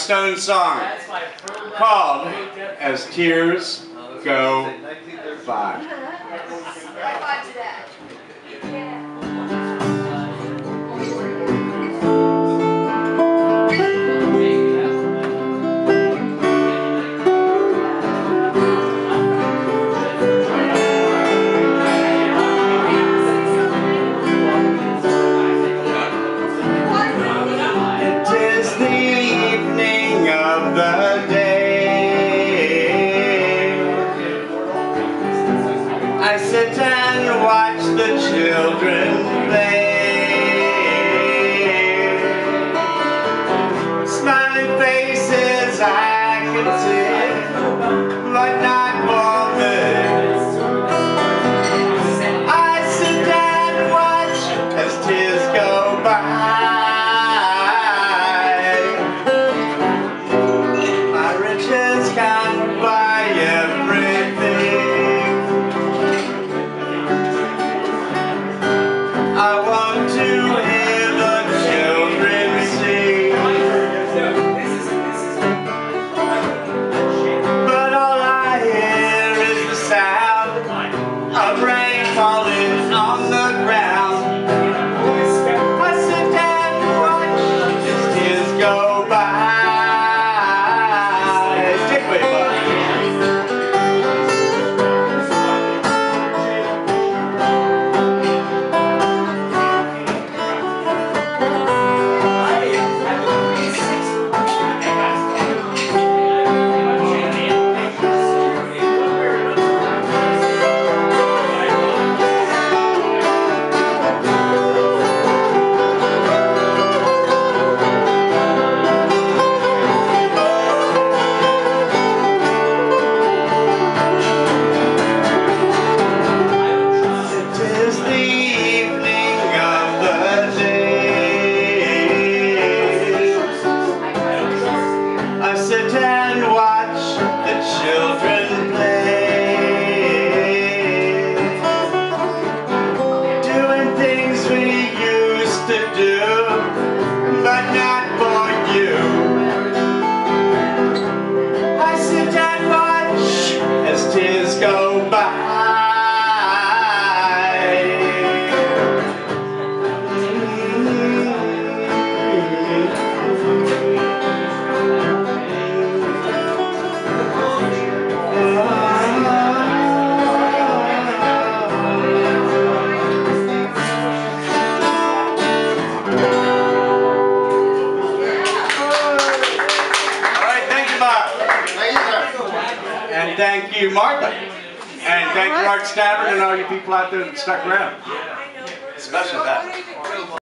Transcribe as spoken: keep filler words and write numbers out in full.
Stone song called As Tears Go By. I sit and watch the children play. Smiling faces I can see, but not for me. I sit and watch as tears go by. My riches can't buy everything. I want to hear the children sing, but all I hear is the sound of rain falling on the ground. I sit and watch as tears go by. Take away, bud. Sit and watch the children play, doing things we used to do, but not for you. I sit and watch as tears go by. And thank you, Martha. And thank you, Mark's Tavern, and all you people out there that stuck around. Especially that.